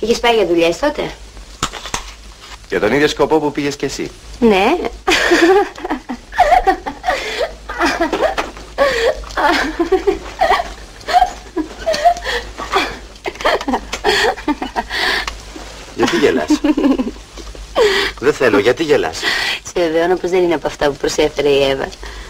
Είχες πάει για δουλειές τότε? Για τον ίδιο σκοπό που πήγες κι εσύ. Ναι. Γιατί γελάς? Δεν θέλω, γιατί γελάς? Σε βεβαιώνω πως δεν είναι από αυτά που προσέφερε η Εύα.